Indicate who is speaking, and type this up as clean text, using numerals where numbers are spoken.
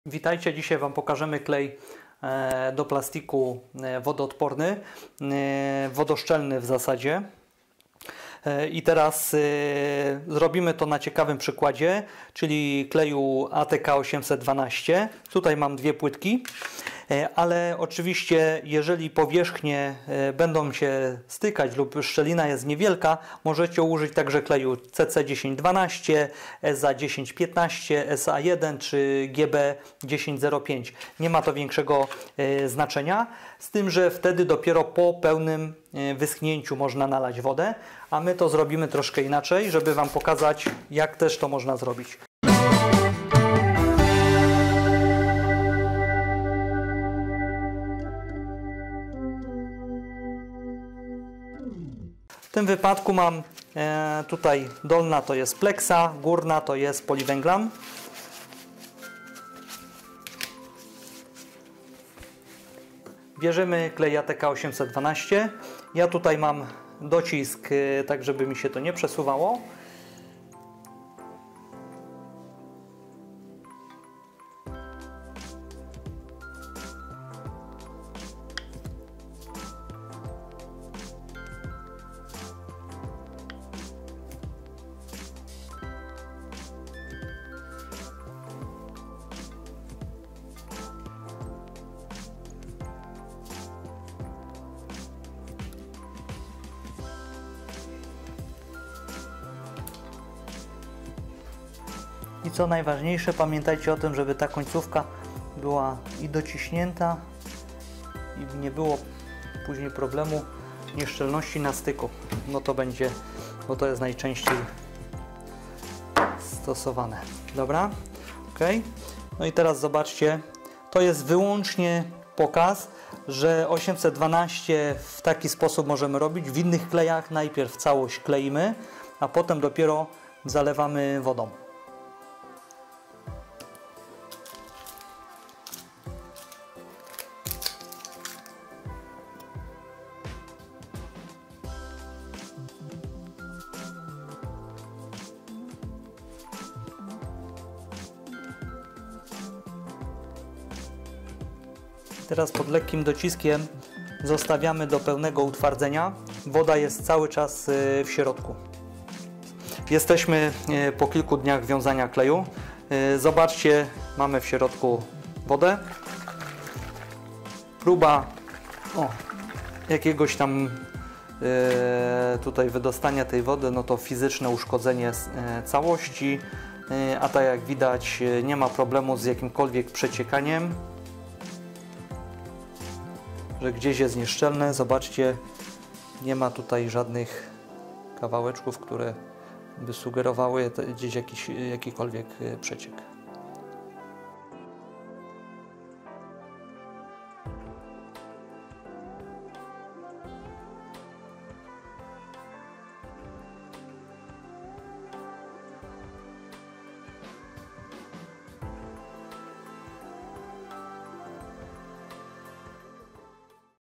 Speaker 1: Witajcie, dzisiaj Wam pokażemy klej do plastiku wodoodporny, wodoszczelny w zasadzie. I teraz zrobimy to na ciekawym przykładzie, czyli kleju ATK 812. Tutaj mam dwie płytki, ale oczywiście jeżeli powierzchnie będą się stykać lub szczelina jest niewielka, możecie użyć także kleju CC 1012, SA 1015, SA1 czy GB 1005. Nie ma to większego znaczenia, z tym, że wtedy dopiero po pełnym wyschnięciu można nalać wodę, a my to zrobimy troszkę inaczej, żeby Wam pokazać, jak też to można zrobić. W tym wypadku mam tutaj dolna to jest pleksa, górna to jest poliwęglan. Bierzemy klej ATK 812. Ja tutaj mam docisk, tak żeby mi się to nie przesuwało. I co najważniejsze, pamiętajcie o tym, żeby ta końcówka była i dociśnięta i nie było później problemu nieszczelności na styku. No to będzie, bo to jest najczęściej stosowane. Dobra, ok. No i teraz zobaczcie, to jest wyłącznie pokaz, że 812 w taki sposób możemy robić. W innych klejach najpierw całość kleimy, a potem dopiero zalewamy wodą. Teraz pod lekkim dociskiem zostawiamy do pełnego utwardzenia. Woda jest cały czas w środku. Jesteśmy po kilku dniach wiązania kleju. Zobaczcie, mamy w środku wodę. Próba jakiegoś tam tutaj wydostania tej wody, no to fizyczne uszkodzenie całości, a tak jak widać nie ma problemu z jakimkolwiek przeciekaniem, że gdzieś jest nieszczelne. Zobaczcie, nie ma tutaj żadnych kawałeczków, które by sugerowały gdzieś jakikolwiek przeciek.